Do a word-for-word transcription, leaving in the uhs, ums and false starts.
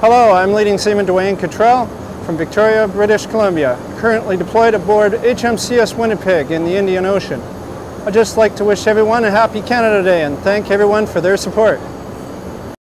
Hello, I'm Leading Seaman Duane Cutrell from Victoria, British Columbia, currently deployed aboard H M C S Winnipeg in the Indian Ocean. I'd just like to wish everyone a happy Canada Day and thank everyone for their support.